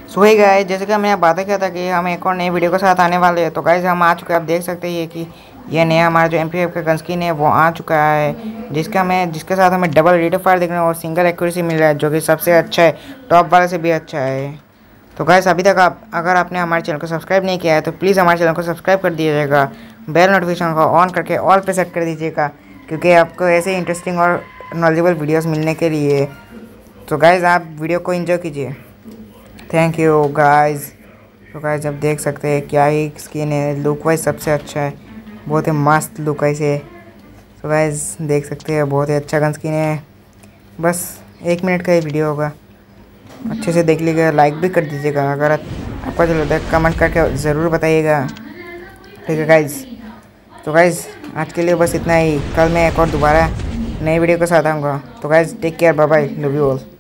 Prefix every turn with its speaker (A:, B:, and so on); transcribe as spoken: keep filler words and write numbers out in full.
A: सो ही guys, जैसे कि हमने बातें किया था कि हम एक और नई वीडियो के साथ आने वाले हैं। तो गाइस हम आ चुके हैं, आप देख सकते हैं कि ये नया हमारा जो एम पी एफ का गन स्किन है वो आ चुका है, जिसका हमें जिसके साथ हमें डबल रेट ऑफ फायर देखने और सिंगल एक्यूरेसी मिल रहा है, जो कि सबसे अच्छा है, टॉप वाले से भी अच्छा है। तो गाइस अभी तक आप अगर आपने हमारे चैनल को सब्सक्राइब नहीं किया है तो प्लीज़ हमारे चैनल को सब्सक्राइब कर दीजिएगा, बेल नोटिफिकेशन को ऑन करके ऑल पे सेट कर दीजिएगा, क्योंकि आपको ऐसे इंटरेस्टिंग और नॉलेजेबल वीडियोस मिलने के लिए। तो गाइस आप वीडियो को एंजॉय कीजिए। Thank you guys. तो गाइस आप देख सकते हैं क्या ही स्किन है, लुक वाइज सबसे अच्छा है, बहुत ही मस्त लुक है इसे। तो गाइस देख सकते हैं बहुत ही अच्छा गन स्किन है। बस एक मिनट का ही वीडियो होगा, अच्छे से देख लीजिएगा, लाइक भी कर दीजिएगा अगर आपको अच्छा लगता है, कमेंट करके ज़रूर बताइएगा, ठीक है गाइस। तो गाइस आज के लिए बस इतना ही, कल मैं एक और दोबारा नई वीडियो के साथ आऊँगा। तो guys take care, bye bye, love you all.